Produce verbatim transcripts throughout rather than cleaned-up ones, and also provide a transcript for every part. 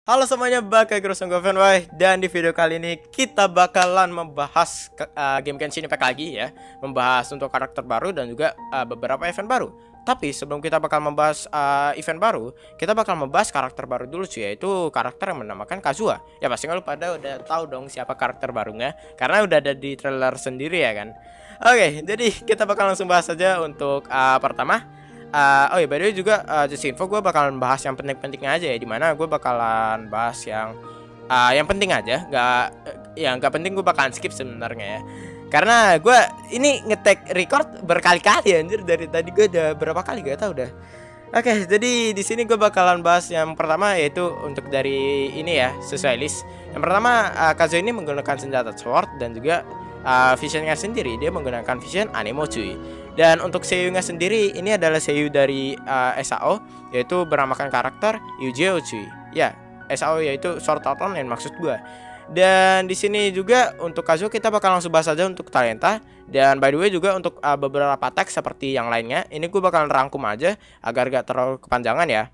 Halo semuanya, balik lagi Crossing Fanboy. Dan di video kali ini kita bakalan membahas uh, game Genshin Impact lagi ya. Membahas untuk karakter baru dan juga uh, beberapa event baru. Tapi sebelum kita bakal membahas uh, event baru, kita bakal membahas karakter baru dulu cuy, yaitu karakter yang menamakan Kazuha. Ya pastinya lu pada udah tahu dong siapa karakter barunya, karena udah ada di trailer sendiri ya kan. Oke, jadi kita bakal langsung bahas saja untuk uh, pertama. Uh, oh ya, by the way juga uh, just info, gue bakalan bahas yang penting-pentingnya aja ya. Dimana gue bakalan bahas yang uh, yang penting aja, nggak yang nggak penting gue bakalan skip sebenarnya ya. Karena gue ini ngetek record berkali-kali anjir, dari tadi gue udah berapa kali gak tau udah. Oke, jadi di sini gue bakalan bahas yang pertama, yaitu untuk dari ini ya, sesuai list. Yang pertama, uh, Kazuha ini menggunakan senjata sword dan juga uh, visionnya sendiri dia menggunakan vision anemo cuy. Dan untuk seiyunya sendiri ini adalah seiyu dari uh, S A O, yaitu bernamakan karakter Eugeo cuy. Ya, S A O yaitu Sword Art Online maksud gua. Dan di sini juga untuk Kazuha kita bakal langsung bahas aja untuk talenta. Dan by the way juga untuk uh, beberapa teks seperti yang lainnya, ini gua bakalan rangkum aja agar gak terlalu kepanjangan ya.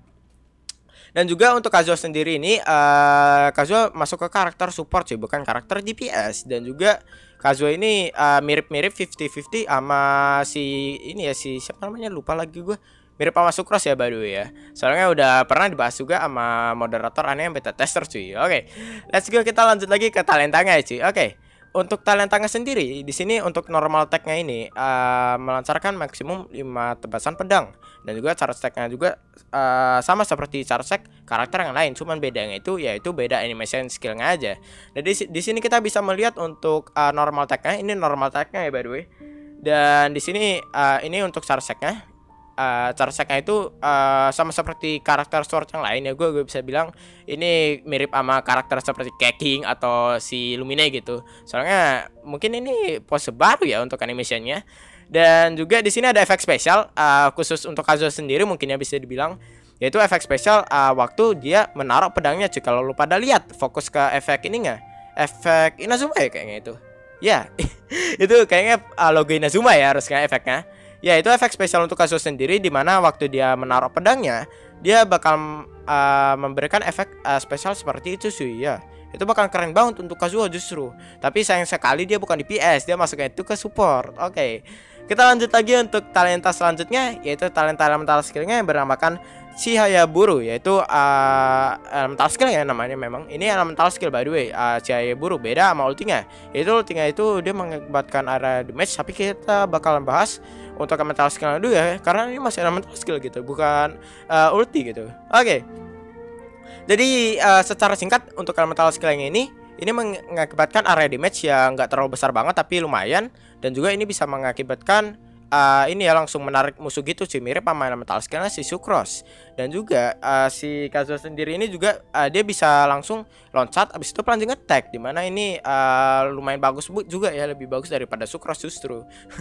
Dan juga untuk Kazuha sendiri ini uh, Kazuha masuk ke karakter support sih, bukan karakter D P S. Dan juga Kazuha ini mirip-mirip uh, fifty fifty sama si ini ya, si siapa namanya lupa lagi gue. Mirip sama Sucrose ya by the way ya. Soalnya udah pernah dibahas juga sama moderator aneh yang beta tester cuy. Oke, okay, let's go, kita lanjut lagi ke talentanya ya cuy. Oke. Okay. Untuk talentanya sendiri di sini untuk normal tag-nya ini uh, melancarkan maksimum lima tebasan pedang, dan juga charge tag-nya juga uh, sama seperti charge tag karakter yang lain, cuman bedanya itu yaitu beda animation skill-nya aja. Jadi di sini kita bisa melihat untuk uh, normal tag-nya, ini normal tag-nya ya by the way. Dan di sini uh, ini untuk charge tag-nya. Uh, charge tag-nya itu uh, sama seperti karakter sword yang lain ya, gue gue bisa bilang ini mirip sama karakter seperti Keking atau si Lumine gitu. Soalnya mungkin ini pose baru ya untuk animationnya. Dan juga di sini ada efek spesial uh, khusus untuk Kazuha sendiri mungkin ya bisa dibilang, yaitu efek spesial uh, waktu dia menaruh pedangnya cuy. Kalau lu pada lihat fokus ke efek ini nggak? Efek Inazuma ya kayaknya itu. Ya, itu kayaknya uh, logo Inazuma ya harusnya efeknya. Ya, itu efek spesial untuk Kazuha sendiri, dimana waktu dia menaruh pedangnya dia bakal uh, memberikan efek uh, spesial seperti itu cuy ya. Itu bakal keren banget untuk Kazuha justru. Tapi sayang sekali dia bukan di P S, dia masuknya itu ke support. Oke, okay. Kita lanjut lagi untuk talenta selanjutnya, yaitu talenta elemental skillnya yang bernamakan Chihayaburu, yaitu uh, elemental skill ya namanya. Memang ini elemental skill by the way. uh, Chihayaburu beda sama ultinya, yaitu ultinya itu dia mengakibatkan area damage. Tapi kita bakalan bahas untuk elemental skill dulu ya, karena ini masih elemental skill gitu, bukan uh, ulti gitu. Oke, okay. Jadi uh, secara singkat untuk elemental skill yang ini ini mengakibatkan area damage yang nggak terlalu besar banget tapi lumayan. Dan juga ini bisa mengakibatkan uh, ini ya langsung menarik musuh gitu cuy, mirip sama elemental skillnya si Sucrose. Dan juga uh, si Kazuha sendiri ini juga uh, dia bisa langsung loncat abis itu plunging attack, dimana ini uh, lumayan bagus bu juga ya, lebih bagus daripada Sucrose justru.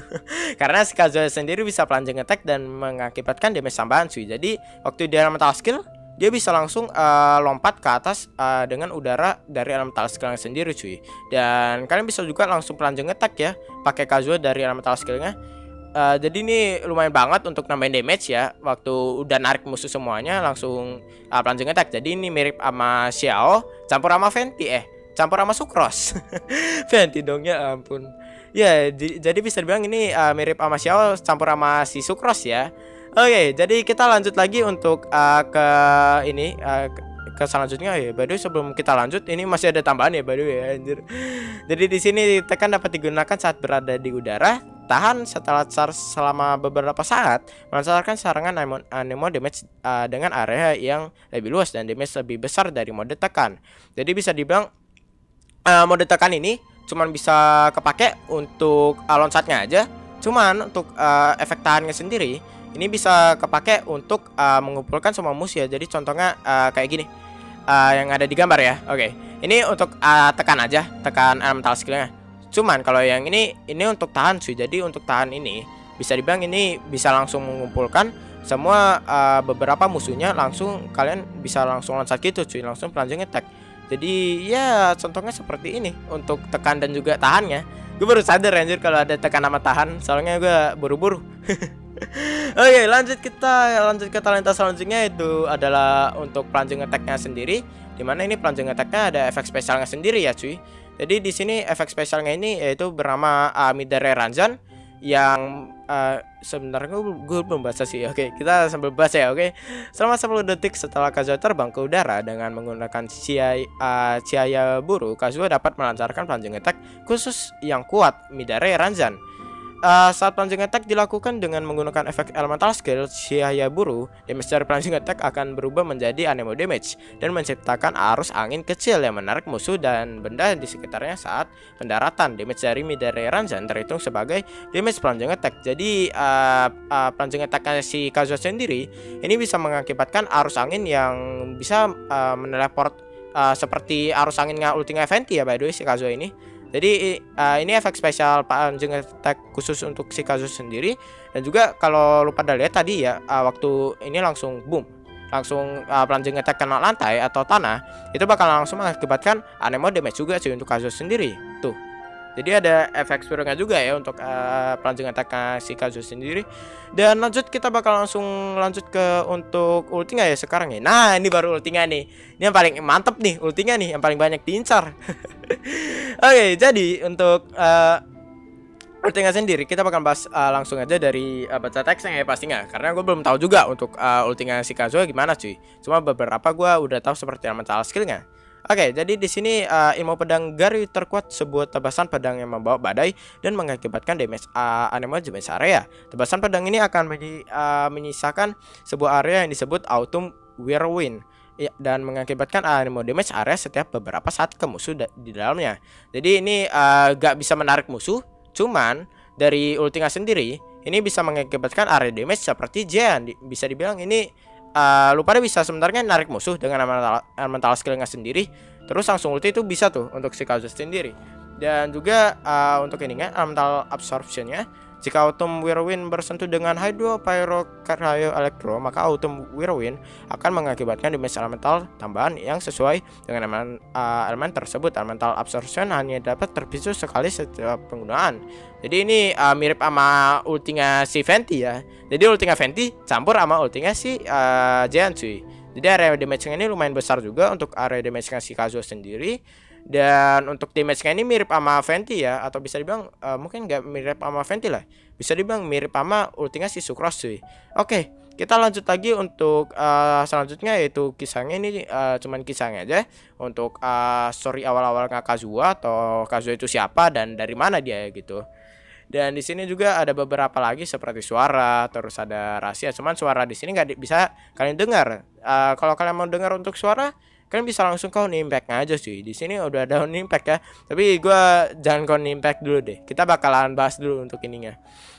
Karena si Kazuha sendiri bisa plunging attack dan mengakibatkan damage tambahan cuy. Jadi waktu dia elemental skill dia bisa langsung uh, lompat ke atas uh, dengan udara dari elemental skillnya sendiri cuy. Dan kalian bisa juga langsung plunging attack ya pakai Kazuha dari elemental skillnya. Uh, jadi ini lumayan banget untuk nambahin damage ya. Waktu udah narik musuh semuanya langsung uh, plunging attack. Jadi ini mirip sama Xiao campur sama Venti eh campur sama Sucrose. Venti dong ya ampun. Ya jadi bisa dibilang ini uh, mirip sama Xiao campur sama si Sucrose ya. Oke, okay, jadi kita lanjut lagi untuk uh, ke ini uh, ke, ke selanjutnya ya. By the way, sebelum kita lanjut ini masih ada tambahan ya by the way ya, anjir. Jadi di sini tekan dapat digunakan saat berada di udara, tahan setelah charge selama beberapa saat, melancarkan serangan anemo damage uh, dengan area yang lebih luas dan damage lebih besar dari mode tekan. Jadi bisa dibilang uh, mode tekan ini cuman bisa kepake untuk uh, loncatnya aja. Cuman untuk uh, efek tahannya sendiri ini bisa kepake untuk uh, mengumpulkan semua musuh ya. Jadi contohnya uh, kayak gini uh, yang ada di gambar ya. Oke, ini untuk uh, tekan aja, tekan elemental skillnya. Cuman kalau yang ini ini untuk tahan cuy. Jadi untuk tahan ini bisa dibilang ini bisa langsung mengumpulkan semua uh, beberapa musuhnya, langsung kalian bisa langsung loncat gitu cuy, langsung plunging attack. Jadi ya contohnya seperti ini untuk tekan dan juga tahannya. Gue baru sadar anjir kalau ada tekan sama tahan, soalnya gue buru-buru. Oke, lanjut kita lanjut ke talenta selanjutnya, itu adalah untuk plunging attack-nya sendiri. dimana ini plunging attack-nya ada efek spesialnya sendiri ya cuy. Jadi di sini efek spesialnya ini yaitu bernama uh, Midare Ranjan yang uh, sebenarnya gue belum baca sih. Oke, kita sambil baca ya. Oke, selama sepuluh detik setelah Kazuha terbang ke udara dengan menggunakan cahaya, uh, cahaya buru, Kazuha dapat melancarkan plunging attack khusus yang kuat Midare Ranjan. Uh, saat plunging attack dilakukan dengan menggunakan efek elemental skill cahaya buru, damage dari plunging attack akan berubah menjadi anemo damage dan menciptakan arus angin kecil yang menarik musuh dan benda di sekitarnya saat pendaratan. Damage dari Midare Ranjan terhitung sebagai damage plunging attack. Jadi uh, uh, plunging attack si Kazuha sendiri ini bisa mengakibatkan arus angin yang bisa uh, meneleport uh, seperti arus anginnya Ultima Venti ya by the way si Kazuha ini. Jadi uh, ini efek spesial plunging attack khusus untuk si Kazuha sendiri. Dan juga kalau lu pada lihat tadi ya, uh, waktu ini langsung boom, langsung uh, plunging attack kena lantai atau tanah, itu bakal langsung mengakibatkan anemo damage juga sih untuk Kazuha sendiri. Tuh. Jadi ada efek spiralnya juga ya untuk uh, plunging attack si Kazuha sendiri. Dan lanjut kita bakal langsung lanjut ke untuk ultinya ya sekarang ya. Nah ini baru ultinya nih. Ini yang paling mantep nih ultinya nih, yang paling banyak diincar. Oke, jadi untuk uh, ultinya sendiri kita bakal bahas uh, langsung aja dari uh, baca teksnya ya pastinya. Karena gue belum tahu juga untuk uh, ultinya si Kazuha gimana cuy. Cuma beberapa gue udah tahu seperti elemental skillnya. Oke, jadi di sini uh, ilmu pedang Gary terkuat sebuah tebasan pedang yang membawa badai dan mengakibatkan damage uh, anemo damage area. Tebasan pedang ini akan menyi, uh, menyisakan sebuah area yang disebut Autumn Whirlwind ya, dan mengakibatkan anemo damage area setiap beberapa saat ke musuh di dalamnya. Jadi ini uh, gak bisa menarik musuh, cuman dari ultinya sendiri ini bisa mengakibatkan area damage seperti Jean. Bisa dibilang ini Uh, lu pada bisa sebenarnya narik musuh dengan elemental, elemental skillnya sendiri, terus langsung ulti itu bisa tuh untuk si Kazuha sendiri. Dan juga uh, untuk ininya elemental absorptionnya, jika Autumn Whirlwind bersentuh dengan Hydro Pyro Cryo Electro, maka Autumn Whirlwind akan mengakibatkan damage elemental tambahan yang sesuai dengan elemen, uh, elemen tersebut. Elemental absorption hanya dapat terpisu sekali setiap penggunaan. Jadi ini uh, mirip sama ultinya si Venti ya. Jadi ultinya Venti campur sama ultinya si uh, Jean cuy. Jadi area damage-nya ini lumayan besar juga untuk area damage-nya si Kazuha sendiri. Dan untuk damage-nya ini mirip sama Venti ya, atau bisa dibilang uh, mungkin nggak mirip sama Venti lah, bisa dibilang mirip sama ultinya si Sucrose cuy. Oke, kita lanjut lagi untuk uh, selanjutnya yaitu kisahnya ini uh, cuman kisahnya aja untuk uh, story awal-awal Kazuha atau Kazuha itu siapa dan dari mana dia gitu. Dan di sini juga ada beberapa lagi seperti suara, terus ada rahasia. Cuman suara di sini nggak bisa kalian dengar. Uh, kalau kalian mau dengar untuk suara, kalian bisa langsung ke impact aja sih. Di sini udah ada impact ya. Tapi gue jangan ke impact dulu deh. Kita bakalan bahas dulu untuk ininya.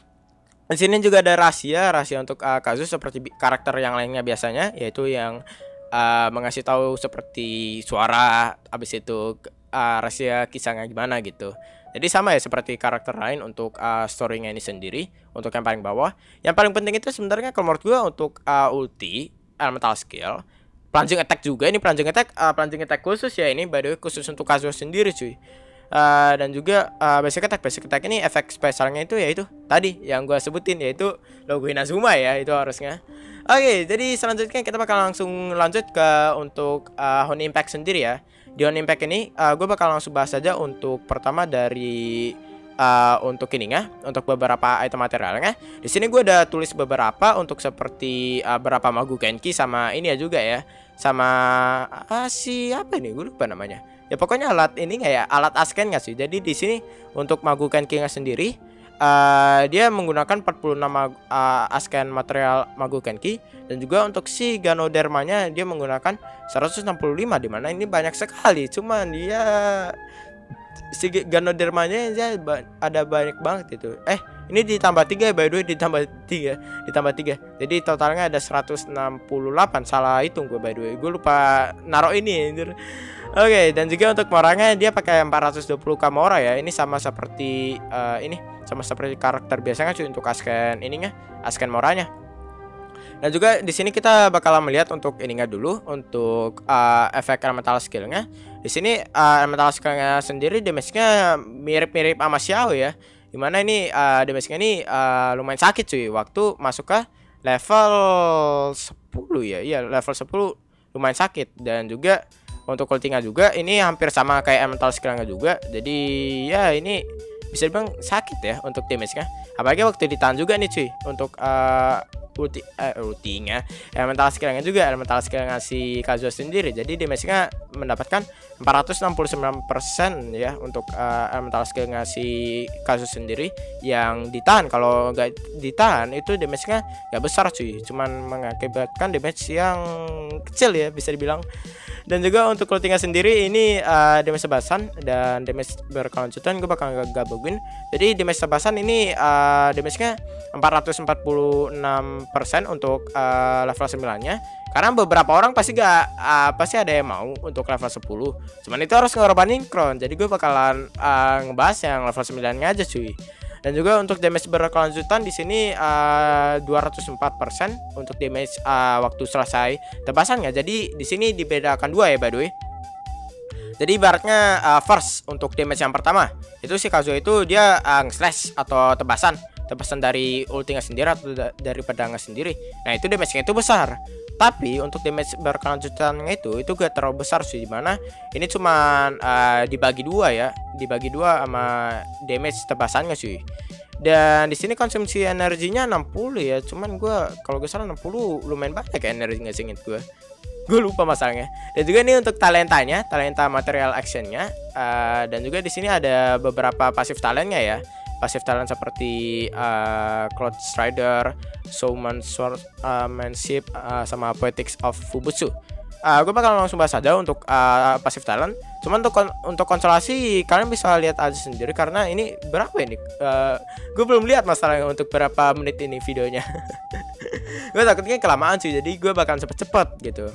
Di sini juga ada rahasia, rahasia untuk uh, Kazuha seperti karakter yang lainnya biasanya, yaitu yang uh, mengasih tahu seperti suara, habis itu uh, rahasia kisahnya gimana gitu. Jadi sama ya seperti karakter lain untuk uh, story-nya ini sendiri. Untuk yang paling bawah, yang paling penting itu sebenarnya kalau menurut gue untuk uh, ulti, elemental skill, plunging attack juga. Ini plunging attack, uh, plunging attack khusus ya ini by the way khusus untuk Kazuha sendiri cuy. Uh, dan juga uh, basic attack, basic attack ini efek spesialnya itu yaitu tadi yang gue sebutin yaitu logo Inazuma ya itu harusnya. Oke, okay, jadi selanjutnya kita bakal langsung lanjut ke untuk uh, Honey Impact sendiri ya. Di Honey Impact ini uh, gue bakal langsung bahas saja untuk pertama dari uh, untuk ininya, untuk beberapa item materialnya. Di sini gue udah tulis beberapa untuk seperti uh, berapa Magu Genki sama ini ya juga ya. Sama uh, si apa ini? Gue lupa namanya. Ya pokoknya alat ini nggak ya, alat asken nggak sih. Jadi di sini untuk Magu Genki-nya sendiri uh, dia menggunakan empat puluh enam uh, asken material Magu Genki, dan juga untuk si Ganodermanya dia menggunakan seratus enam puluh lima, dimana ini banyak sekali. Cuman dia si Ganodermanya ya ada banyak banget itu. Eh ini ditambah tiga ya by the way, ditambah tiga, ditambah tiga. Jadi totalnya ada seratus enam puluh delapan. Salah hitung gue by the way. Gue lupa naruh ini anjir. Oke, okay, dan juga untuk moranya dia pakai empat ratus dua puluh k mora ya. Ini sama seperti uh, ini, sama seperti karakter biasanya cuy untuk asken ininya, asken moranya. Dan juga di sini kita bakal melihat untuk ininya dulu untuk uh, efek elemental skillnya. Di sini uh, elemental skillnya sendiri damage-nya mirip-mirip sama Xiao ya. Dimana ini uh, damage-nya ini uh, lumayan sakit cuy waktu masuk ke level sepuluh ya. Iya, level sepuluh lumayan sakit. Dan juga Untuk ultinya juga ini hampir sama kayak elemental skillnya juga. Jadi ya ini bisa dibilang sakit ya untuk damage-nya. Apalagi waktu ditahan juga nih cuy. Untuk uh, ulti uh, ultinya elemental skillnya juga elemental skillnya si Kazuha sendiri. Jadi damage-nya mendapatkan empat ratus enam puluh sembilan persen ya untuk uh, elemental skillnya si Kazuha sendiri yang ditahan. Kalau nggak ditahan itu damage-nya nggak besar cuy, cuman mengakibatkan damage yang kecil ya bisa dibilang. Dan juga untuk ultinya sendiri ini uh, damage tebasan dan damage berkelanjutan gue bakal gabungin. Jadi damage tebasan ini uh, damage-nya empat ratus empat puluh enam persen untuk uh, level sembilan nya. Karena beberapa orang pasti gak uh, pasti ada yang mau untuk level sepuluh. Cuman itu harus ngorbanin crown. Jadi gue bakalan uh, ngebahas yang level sembilan nya aja cuy. Dan juga untuk damage berkelanjutan di sini uh, dua ratus empat persen untuk damage uh, waktu selesai tebasannya. Jadi di sini dibedakan dua ya by the way. Jadi ibaratnya uh, first untuk damage yang pertama itu si Kazuha itu dia uh, slash atau tebasan, tebasan dari ultinya sendiri atau da dari pedangnya sendiri. Nah itu damage-nya itu besar. Tapi untuk damage berkelanjutannya itu itu gak terlalu besar sih, dimana ini cuman uh, dibagi dua ya, dibagi dua sama damage tebasannya sih. Dan di sini konsumsi energinya enam puluh ya, cuman gua kalau gak salah enam puluh lumayan banyak ya energinya singkat gua. Gue lupa masalahnya. Dan juga ini untuk talentanya, talenta material actionnya, uh, dan juga di sini ada beberapa pasif talentnya ya. Pasif talent seperti uh, Cloud Strider, Showman Swordmanship, uh, sama Poetics of Fubutsu. Uh, gue bakal langsung bahas aja untuk uh, pasif talent. Cuman untuk kon untuk konsolasi kalian bisa lihat aja sendiri karena ini berapa ini? Uh, gue belum lihat masalahnya untuk berapa menit ini videonya. Gue takutnya kelamaan sih, jadi gue bakal cepet-cepet gitu.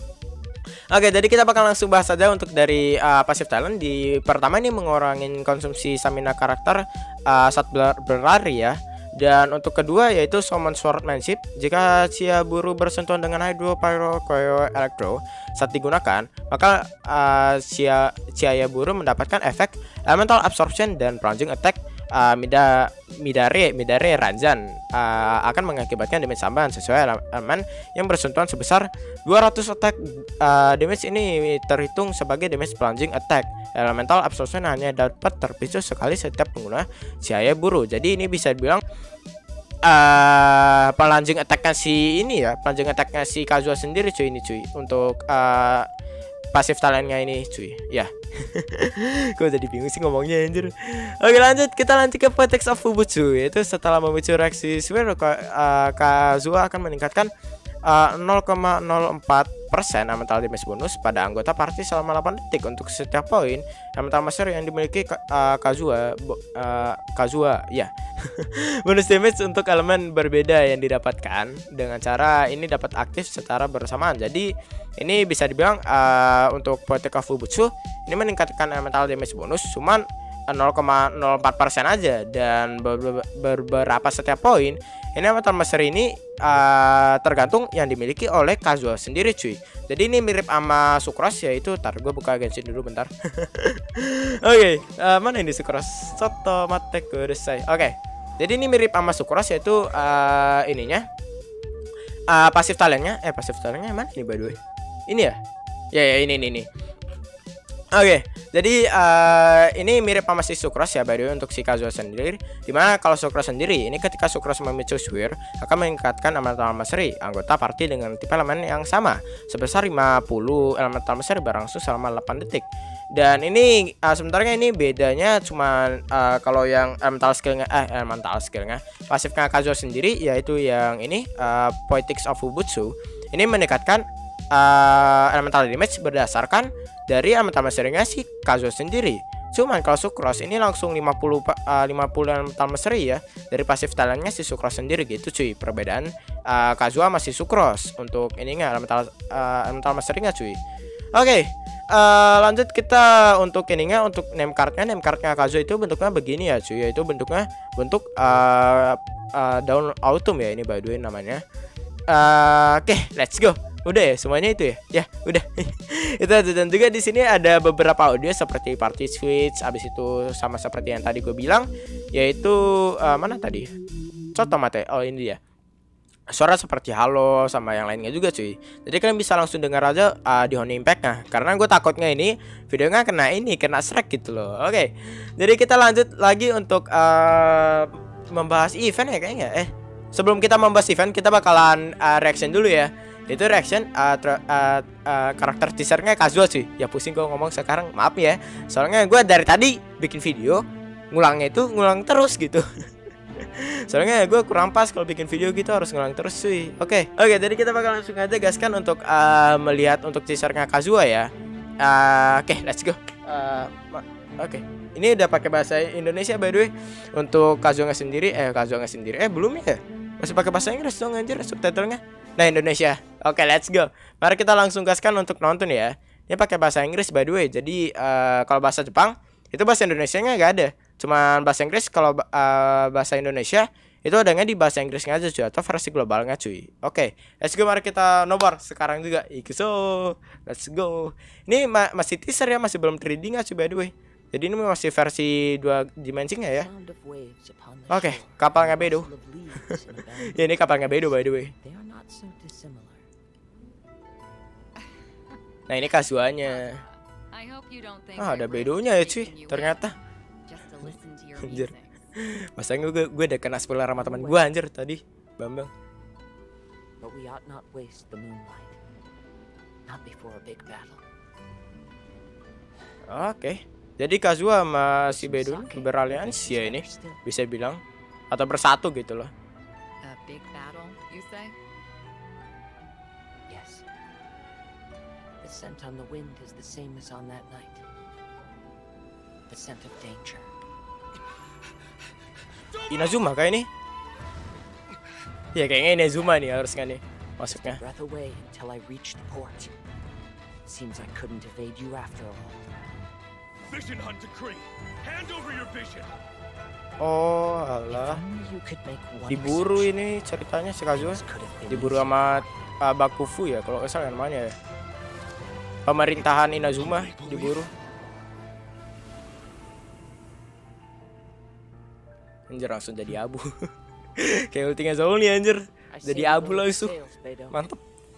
Oke, jadi kita bakal langsung bahas saja untuk dari uh, pasif talent. Di pertama ini mengurangi konsumsi stamina karakter uh, saat ber berlari ya. Dan untuk kedua yaitu Summon Swordmanship. Jika Chiaburu bersentuhan dengan Hydro, Pyro, Koyo, Electro saat digunakan, maka uh, Chiaburu mendapatkan efek Elemental Absorption dan Plunging Attack. Uh, Mida Midare Midare Ranjan uh, akan mengakibatkan damage tambahan sesuai elemen yang bersentuhan sebesar dua ratus attack. Uh, damage ini terhitung sebagai damage plunging attack. Elemental absorption hanya dapat terpicu sekali setiap pengguna Chiaburu. Jadi ini bisa dibilang uh, plunging attacknya si ini ya, plunging attacknya si Kazuha sendiri cuy ini cuy. Untuk uh, pasif talentnya ini cuy ya. Gue jadi bingung sih ngomongnya anjir. Oke lanjut, kita lanjut ke Poetics of Fubutsu. Yaitu setelah memicu reaksi Swirl, uh, Kazuha akan meningkatkan uh, nol koma nol empat persen elemental damage bonus pada anggota party selama delapan detik untuk setiap poin elemental master yang dimiliki uh, Kazuha uh, Kazuha ya. Bonus damage untuk elemen berbeda yang didapatkan dengan cara ini dapat aktif secara bersamaan. Jadi ini bisa dibilang uh, untuk Poetics of Fubutsu ini meningkatkan elemental damage bonus cuman nol koma nol empat persen aja, dan beberapa setiap poin ini elemental master ini uh, tergantung yang dimiliki oleh Kazuha sendiri cuy. Jadi ini mirip sama Sucrose, yaitu tar gue buka Genshin dulu bentar. Oke, okay, uh, mana ini Sucrose? Soto mate kudasai. Oke, okay. Jadi ini mirip sama Sucrose, yaitu uh, ininya uh, pasif talentnya. Eh pasif talentnya mana ini by the way? Ini ya? Ya ya ini ini ini. Oke, okay, jadi uh, ini mirip sama si Sucrose ya by the way untuk si Kazuha sendiri. Dimana kalau Sucrose sendiri, ini ketika Sucrose memicu Swirl akan meningkatkan elemental mastery anggota party dengan tipe elemen yang sama sebesar lima puluh elemental mastery berlangsung selama delapan detik. Dan ini uh, sebenarnya ini bedanya cuma uh, kalau yang elemental skillnya eh elemental skillnya pasifnya Kazuha sendiri yaitu yang ini uh, Poetics of Fubutsu ini meningkatkan uh, elemental damage berdasarkan dari elemental mastery-nya si Kazuha sendiri. Cuman kalau Sucrose ini langsung lima puluh uh, lima puluh elemental mastery ya dari pasif talentnya si Sucrose sendiri gitu cuy. Perbedaan uh, Kazuha masih Sucrose untuk ininya elemental uh, elemental mastery-nya cuy. Oke, okay, uh, lanjut kita untuk ininya untuk name card-nya. Name card-nya Kazuha itu bentuknya begini ya cuy, yaitu bentuknya bentuk uh, uh, daun autumn ya ini by the way namanya. Uh, Oke, okay, let's go. Udah ya semuanya itu ya. Ya, udah. Itu aja. Dan juga di sini ada beberapa audio seperti party switch, abis itu sama seperti yang tadi gue bilang yaitu uh, mana tadi? Soto mate. Oh, ini dia. suara seperti halo sama yang lainnya juga cuy. Jadi kalian bisa langsung dengar aja uh, di Honey Impact. Nah, karena gue takutnya ini videonya kena ini kena strike gitu loh. Oke, jadi kita lanjut lagi untuk uh, membahas event ya kayaknya. Eh, sebelum kita membahas event, kita bakalan uh, reaction dulu ya. Itu reaction uh, uh, uh, karakter teasernya Kazuha cuy. Ya pusing gue ngomong sekarang, maaf ya. Soalnya gue dari tadi bikin video ngulangnya itu ngulang terus gitu. Soalnya gue kurang pas kalau bikin video gitu, harus ngulang terus cuy. Oke, okay. oke, okay, jadi kita bakal langsung aja gaskan untuk uh, melihat untuk teasernya Kazuha ya. Uh, oke, okay, let's go. Uh, oke, okay. Ini udah pakai bahasa Indonesia by the way. Untuk Kazuha sendiri, eh Kazuha sendiri, eh belum ya? Masih pakai bahasa Inggris dong anjir subtitlenya. Nah Indonesia. Oke, okay, let's go. Mari kita langsung gaskan untuk nonton ya. Ini pakai bahasa Inggris by the way. Jadi uh, kalau bahasa Jepang itu bahasa Indonesianya nggak ada. Cuman bahasa Inggris. Kalau uh, bahasa Indonesia itu adanya di bahasa Inggrisnya aja cuy, atau versi globalnya cuy. Oke, okay, let's go, mari kita nobar sekarang juga. Ikuso, let's go. Ini ma masih teaser ya, masih belum tiga D nggak cuy by the way. Jadi ini masih versi dua dimensinya ya. Oke, okay, kapalnya Bedo. Ya ini kapalnya Bedo by the way. Nah ini Kazuhanya. Ah ada Bedonya ya cuy, ternyata. Anjir. Masanya gue gue udah kena spoiler sama teman gue anjir tadi, Bambang. Oke. Jadi Kazuha sama si Bedo beraliansi ya ini, bisa bilang, atau bersatu gitu loh. Inazuma kayak ini. Ya kayaknya Inazuma nih harusnya nih masuknya. Oh alah, diburu ini ceritanya si Kazuha. Diburu sama uh, Bakufu ya kalau nggak salah namanya ya. Pemerintahan Inazuma diburu. Anjir langsung jadi abu. Kayak ultinya Zoli anjir. Jadi abu langsung. Mantap.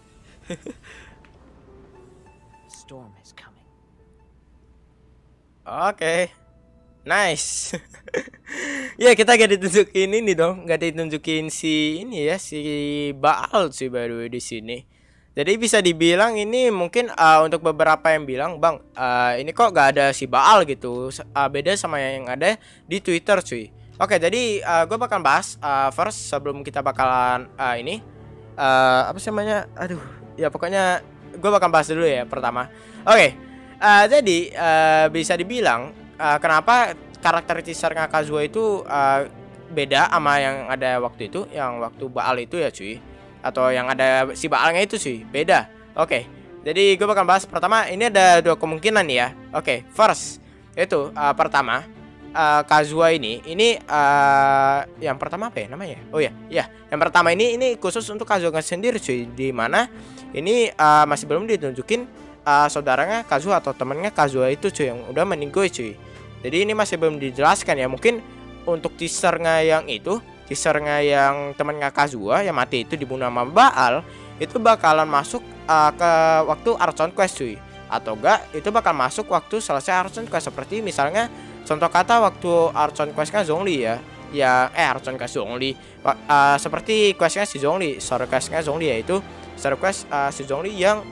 Oke. Okay. Nice. Ya kita gak ditunjukin ini dong, gak ditunjukin si ini ya, si Baal sih baru di sini. Jadi bisa dibilang ini mungkin uh, untuk beberapa yang bilang, "Bang, uh, ini kok gak ada si Baal gitu." Uh, beda sama yang ada di Twitter cuy. Oke, jadi uh, gue bakal bahas uh, first sebelum kita bakalan uh, ini uh, apa sih namanya? Aduh, ya pokoknya gue bakal bahas dulu ya pertama. Oke, uh, jadi uh, bisa dibilang uh, kenapa karakter teasernya Kazuha itu uh, beda sama yang ada waktu itu, yang waktu Baal itu ya cuy, atau yang ada si Baalnya itu cuy, beda. Oke, jadi gue bakal bahas pertama. Ini ada dua kemungkinan ya. Oke, first itu uh, pertama. Uh, Kazuha ini, ini uh, yang pertama apa ya namanya? Oh ya, ya, yang pertama ini ini khusus untuk Kazuha sendiri cuy, di mana ini uh, masih belum ditunjukin uh, saudaranya Kazuha atau temannya Kazuha itu cuy yang udah meninggal cuy. Jadi ini masih belum dijelaskan ya. Mungkin untuk teasernya yang itu, teasernya yang temannya Kazuha yang mati itu dibunuh sama Baal, itu bakalan masuk uh, ke waktu Archon Quest cuy, atau enggak itu bakal masuk waktu selesai Archon Quest, seperti misalnya contoh kata waktu Archon Quest-nya Zhongli ya. Ya eh Archon Quest Zhongli. Uh, seperti quest-nya si Zhongli, story quest-nya Zhongli yaitu story quest uh, si Zhongli yang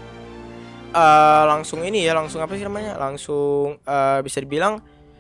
uh, langsung ini ya, langsung apa sih namanya? Langsung uh, bisa dibilang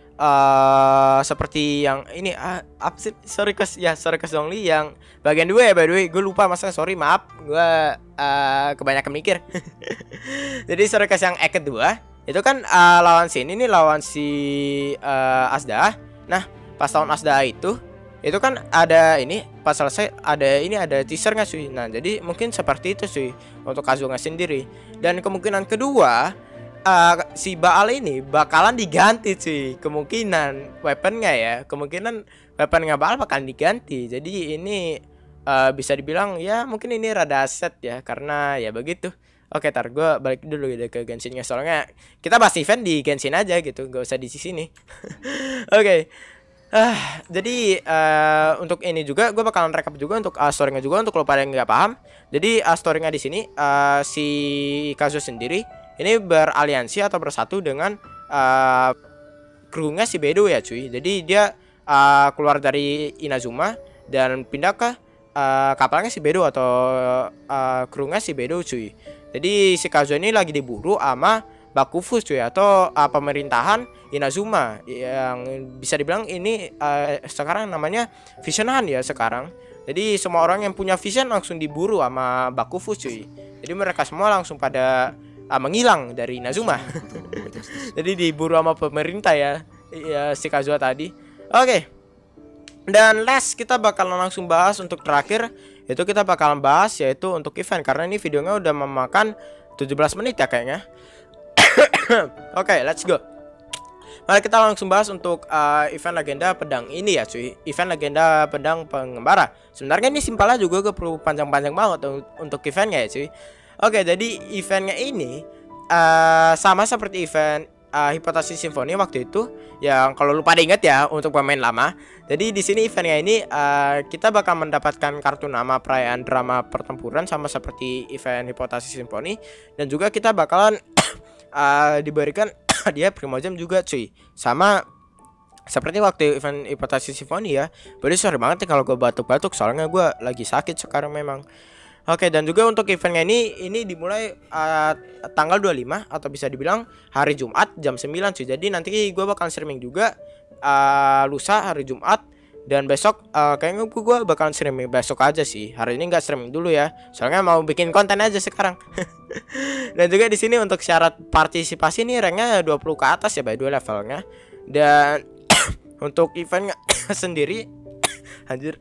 uh, seperti yang ini uh, apa sih story quest ya, story quest Zhongli yang bagian dua ya by the way. Gue lupa masa, sorry maaf. Gue uh, kebanyakan mikir. Jadi story quest yang act kedua itu kan uh, lawan si ini nih, lawan si uh, Asda. Nah pas lawan Asda itu itu kan ada ini, pas selesai ada ini, ada teasernya cuy. Nah jadi mungkin seperti itu cuy untuk Kazuha sendiri. Dan kemungkinan kedua uh, si Baal ini bakalan diganti cuy, kemungkinan weaponnya ya, kemungkinan weaponnya Baal bakalan diganti. Jadi ini uh, bisa dibilang ya mungkin ini rada set ya, karena ya begitu. Oke, tar gue balik dulu gitu ke Genshinnya, soalnya kita bahas event di Genshin aja gitu, gak usah di sini. Oke, Ah, jadi uh, untuk ini juga gue bakalan rekap juga untuk uh, story-nya juga untuk lo pada yang nggak paham. Jadi uh, story-nya di sini uh, si Kazuo sendiri ini beraliansi atau bersatu dengan uh, krunya si Bedo ya cuy. Jadi dia uh, keluar dari Inazuma dan pindah ke uh, kapalnya si Bedo atau uh, krunya si Bedo cuy. Jadi si Kazuo ini lagi diburu sama Bakufu cuy atau uh, pemerintahan Inazuma yang bisa dibilang ini uh, sekarang namanya Visionan ya sekarang. Jadi semua orang yang punya vision langsung diburu sama Bakufu cuy. Jadi mereka semua langsung pada uh, menghilang dari Inazuma. Jadi diburu sama pemerintah ya, ya si Kazuo tadi. Oke. Okay. Dan last kita bakalan langsung bahas untuk terakhir, itu kita bakalan bahas yaitu untuk event karena ini videonya udah memakan tujuh belas menit ya kayaknya. Oke, okay, let's go. Mari kita langsung bahas untuk uh, event legenda pedang ini ya cuy. Event legenda pedang pengembara. Sebenarnya ini simpelnya juga gak perlu panjang-panjang banget untuk eventnya ya cuy. Oke, okay, jadi eventnya ini uh, sama seperti event uh, Hipotasis Symphony waktu itu. Yang kalau lu pada ingat ya untuk pemain lama. Jadi di sini eventnya ini uh, kita bakal mendapatkan kartu nama perayaan drama pertempuran sama seperti event Hipotasis Symphony. Dan juga kita bakalan Uh, diberikan dia Primogem juga cuy, sama seperti waktu event Hipotasis Symphony ya. Berarti sorry banget nih kalau gue batuk-batuk soalnya gue lagi sakit sekarang memang. Oke, dan juga untuk eventnya ini ini dimulai uh, tanggal dua puluh lima atau bisa dibilang hari Jumat jam sembilan cuy. Jadi nanti gue bakal streaming juga uh, lusa hari Jumat. Dan besok uh, kayaknya gue bakalan streaming besok aja sih. Hari ini nggak streaming dulu ya. Soalnya mau bikin konten aja sekarang. Dan juga di sini untuk syarat partisipasi nih ranknya dua puluh ke atas ya by the way levelnya. Dan untuk eventnya sendiri anjir.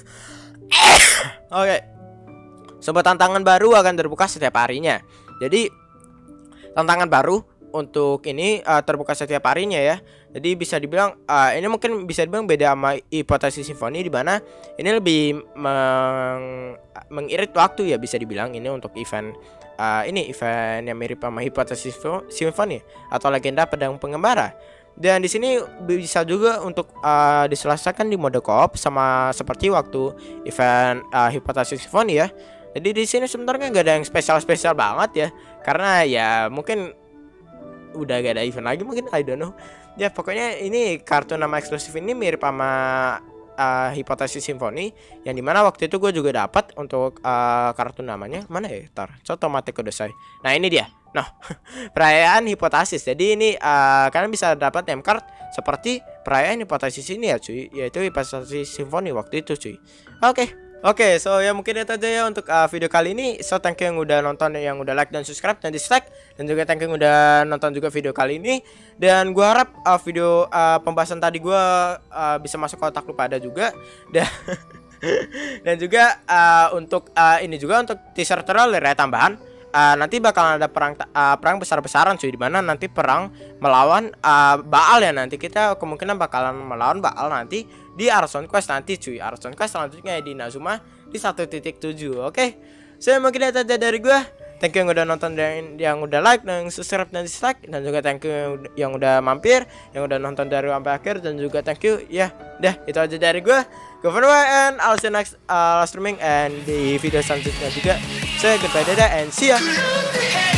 Oke. Okay. Sobat tantangan baru akan terbuka setiap harinya. Jadi tantangan baru untuk ini uh, terbuka setiap harinya ya. Jadi bisa dibilang uh, ini mungkin bisa dibilang beda sama Hipotasis Symphony di mana ini lebih meng mengirit waktu ya bisa dibilang ini untuk event uh, ini event yang mirip sama Hipotasis Symphony atau legenda pedang pengembara. Dan di sini bisa juga untuk uh, diselesaikan di mode co-op sama seperti waktu event uh, Hipotasis Symphony ya. Jadi di sini sebenarnya nggak ada yang spesial-spesial banget ya, karena ya mungkin udah gak ada event lagi mungkin, I don't know. Ya pokoknya ini kartu nama eksklusif ini mirip sama uh, Hipotasis Symphony, yang dimana waktu itu gue juga dapat untuk uh, kartu namanya mana ya, tar otomatis udah saya. Nah ini dia, nah perayaan Hipotasis. Jadi ini uh, kalian bisa dapat name card seperti perayaan Hipotasis ini ya cuy, yaitu Hipotasis Symphony waktu itu cuy. Oke okay. Oke, okay, so ya mungkin itu aja ya untuk uh, video kali ini. So thank you yang udah nonton, yang udah like dan subscribe dan dislike, dan juga thank you yang udah nonton juga video kali ini. Dan gua harap uh, video uh, pembahasan tadi gua uh, bisa masuk ke otak lu pada juga. Dan dan juga uh, untuk uh, ini juga untuk teaser trailer ya tambahan. Uh, nanti bakal ada perang uh, perang besar-besaran cuy, dimana nanti perang melawan uh, Baal ya. Nanti kita kemungkinan bakalan melawan Baal nanti di Arson Quest nanti cuy. Arson Quest selanjutnya di Inazuma di satu titik tujuh. Oke, saya so, mungkin itu aja dari gue. Thank you yang udah nonton dan yang udah like dan subscribe dan dislike, dan juga thank you yang udah mampir, yang udah nonton dari sampai akhir, dan juga thank you ya. Dah itu aja dari gue. Go for away and I'll see you next uh, streaming and di video selanjutnya juga. Saya so, goodbye dadah and see ya.